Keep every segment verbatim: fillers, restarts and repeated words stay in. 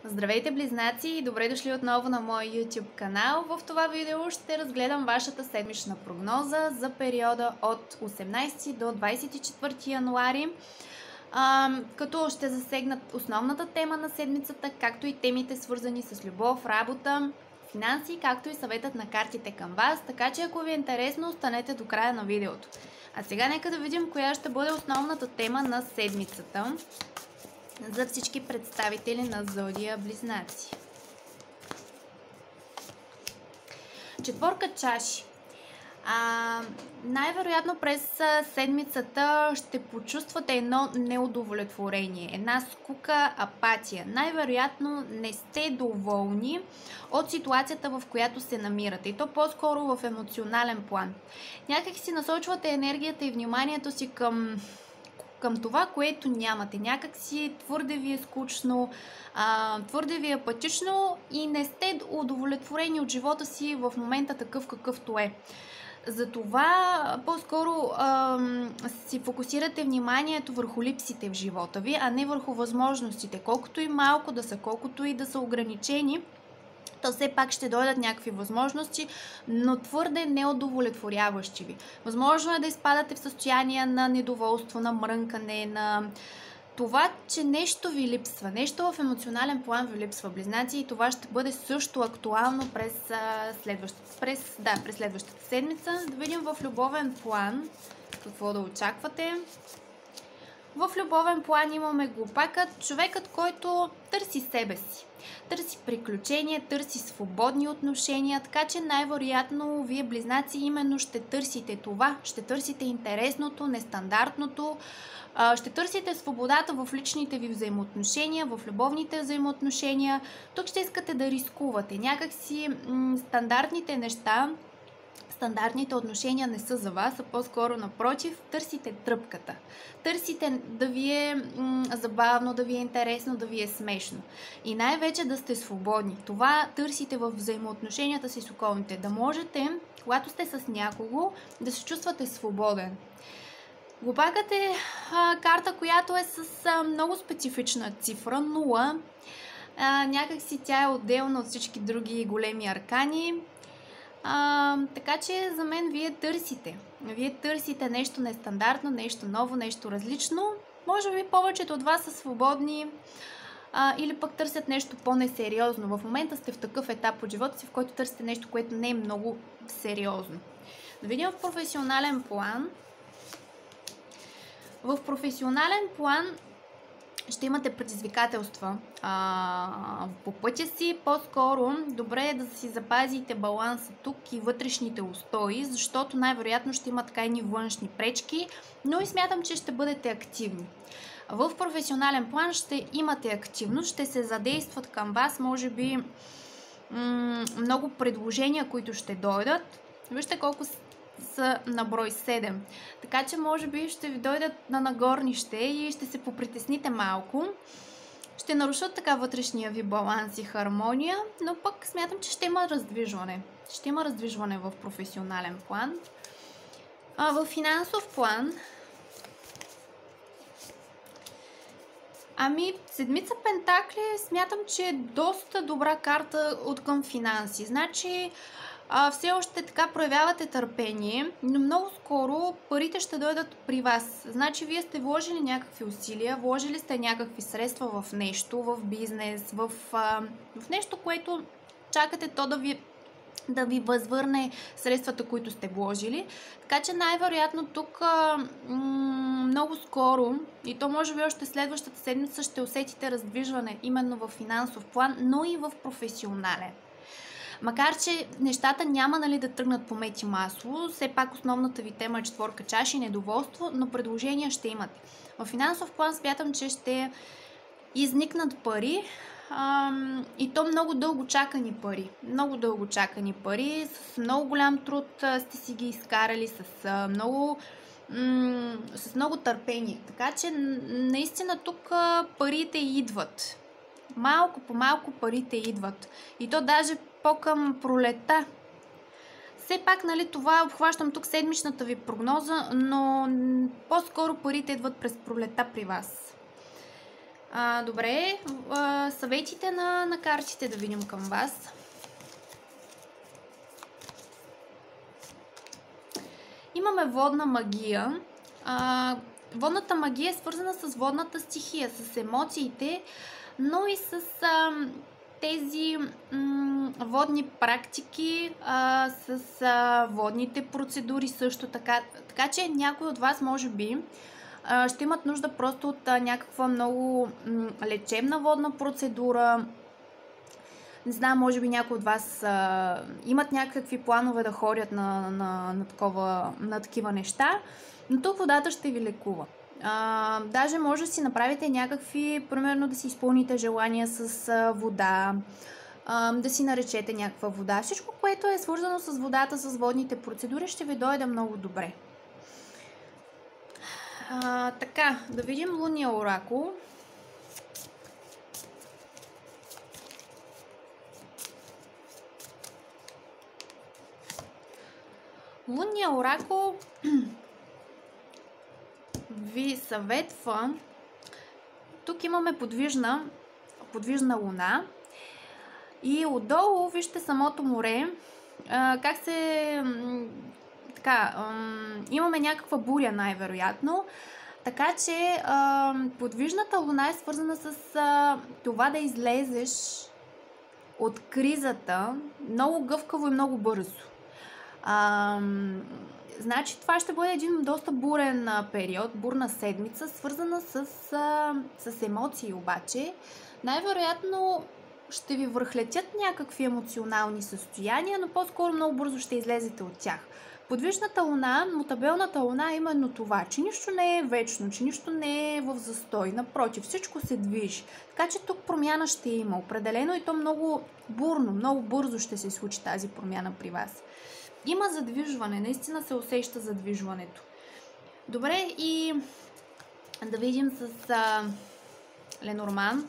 Здравейте, близнаци, и добре дошли отново на моя YouTube канал. В това видео ще разгледам вашата седмична прогноза за периода от осемнайсети до двайсет и четвърти януари, а, като ще засегнат основната тема на седмицата, както и темите свързани с любов, работа, финанси, както и съветът на картите към вас. Така че ако ви е интересно, останете до края на видеото. А сега нека да видим коя ще бъде основната тема на седмицата за всички представители на зодия Близнаци. Четворка чаши. А, най-вероятно през седмицата ще почувствате едно неудовлетворение, една скука, апатия. Най-вероятно не сте доволни от ситуацията, в която се намирате. И то по-скоро в емоционален план. Някак си насочвате енергията и вниманието си към... към това, което нямате. Някак си твърде ви е скучно, а, твърде ви е апатично и не сте удовлетворени от живота си в момента такъв какъвто е. Затова по-скоро а, си фокусирате вниманието върху липсите в живота ви, а не върху възможностите. Колкото и малко да са, колкото и да са ограничени, то все пак ще дойдат някакви възможности, но твърде неудовлетворяващи ви. Възможно е да изпадате в състояние на недоволство, на мрънкане, на това, че нещо ви липсва, нещо в емоционален план ви липсва, близнаци, и това ще бъде също актуално през, следващата, през, да, през следващата седмица. Да видим в любовен план какво да очаквате. В любовен план имаме глупакът, човекът, който търси себе си. Търси приключения, търси свободни отношения, така че най-вероятно вие, близнаци, именно ще търсите това, ще търсите интересното, нестандартното, ще търсите свободата в личните ви взаимоотношения, в любовните взаимоотношения. Тук ще искате да рискувате. Някакси м- стандартните неща, стандартните отношения не са за вас, а по-скоро напротив, търсите тръпката. Търсите да ви е м- забавно, да ви е интересно, да ви е смешно. И най-вече да сте свободни. Това търсите в взаимоотношенията си с околните. Да можете, когато сте с някого, да се чувствате свободен. Глупакът е а, карта, която е с а, много специфична цифра, нула. А, някакси тя е отделна от всички други големи аркани. А, така че за мен вие търсите. Вие търсите нещо нестандартно, нещо ново, нещо различно. Може би повечето от вас са свободни а, или пък търсят нещо по-несериозно. В момента сте в такъв етап от живота си, в който търсите нещо, което не е много сериозно. Да видим в професионален план. В професионален план ще имате предизвикателства а, по пътя си. По-скоро добре е да си запазите баланса тук и вътрешните устои, защото най-вероятно ще има така и външни пречки, но и смятам, че ще бъдете активни. В професионален план ще имате активност, ще се задействат към вас, може би м- много предложения, които ще дойдат. Вижте колко са на брой седем. Така че може би ще ви дойдат на нагорнище и ще се попритесните малко. Ще нарушат така вътрешния ви баланс и хармония, но пък смятам, че ще има раздвижване. Ще има раздвижване в професионален план. А в финансов план, ами седмица пентакли смятам, че е доста добра карта от към финанси. Значи А, все още така проявявате търпение, но много скоро парите ще дойдат при вас. Значи вие сте вложили някакви усилия, вложили сте някакви средства в нещо, в бизнес, в, а, в нещо, което чакате то да ви, да ви възвърне средствата, които сте вложили. Така че най-вероятно тук а, м- много скоро, и то може би още следващата седмица, ще усетите раздвижване именно в финансов план, но и в професионален. Макар че нещата няма, нали, да тръгнат по мед и масло, все пак основната ви тема е четворка чаши, недоволство, но предложения ще имате. В финансов план смятам, че ще изникнат пари ам, и то много дълго чакани пари. Много дълго чакани пари, с много голям труд а, сте си ги изкарали, с а, много... м- с много търпение. Така че наистина тук а, парите идват. Малко по малко парите идват. И то даже по-към пролета. Все пак, нали, това обхващам тук седмичната ви прогноза, но по-скоро парите идват през пролета при вас. А, добре, а, съветите на, на картите да видим към вас. Имаме водна магия. А, водната магия е свързана с водната стихия, с емоциите, но и с а, тези м, водни практики, а, с а, водните процедури също така. Така че някой от вас може би а, ще имат нужда просто от а, някаква много м, лечебна водна процедура. Не знам, може би някои от вас а, имат някакви планове да ходят на, на, на, такова, на такива неща, но тук водата ще ви лекува. А, даже може да си направите някакви, примерно да си изпълните желания с а, вода, а, да си наречете някаква вода. Всичко, което е свързано с водата, с водните процедури, ще ви дойде много добре. А, така, да видим лунния оракул. Лунния оракул ви съветва. Тук имаме подвижна, подвижна луна и отдолу вижте самото море. А, как се... Така, имаме някаква буря най-вероятно. Така че а, подвижната луна е свързана с а, това да излезеш от кризата много гъвкаво и много бързо. А, значи това ще бъде един доста бурен период, бурна седмица, свързана с, а, с емоции обаче. Най-вероятно ще ви връхлетят някакви емоционални състояния, но по-скоро много бързо ще излезете от тях. Подвижната луна, мутабелната луна е именно това, че нищо не е вечно, че нищо не е в застой. Напротив, всичко се движи. Така че тук промяна ще има. Определено и то много бурно, много бързо ще се случи тази промяна при вас. Има задвижване, наистина се усеща задвижването. Добре, и да видим с а, Ленорман.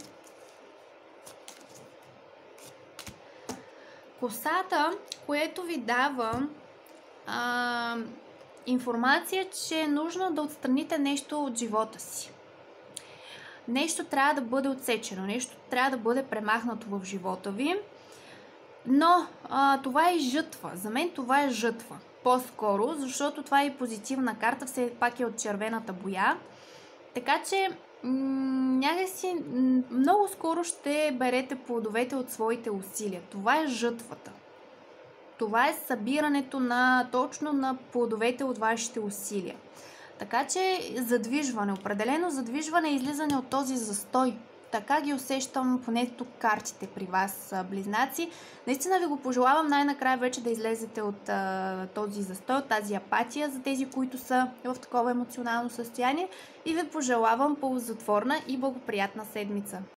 Косата, което ви дава а, информация, че е нужно да отстраните нещо от живота си. Нещо трябва да бъде отсечено, нещо трябва да бъде премахнато в живота ви. Но а, това е жътва. За мен това е жътва. По-скоро, защото това е и позитивна карта, все пак е от червената боя. Така че м- някакси м- много скоро ще берете плодовете от своите усилия. Това е жътвата. Това е събирането на точно на плодовете от вашите усилия. Така че задвижване, определено задвижване и излизане от този застой. Така ги усещам поне тук картите при вас, близнаци. Наистина ви го пожелавам най-накрая вече да излезете от а, този застой, от тази апатия за тези, които са в такова емоционално състояние. И ви пожелавам ползотворна и благоприятна седмица.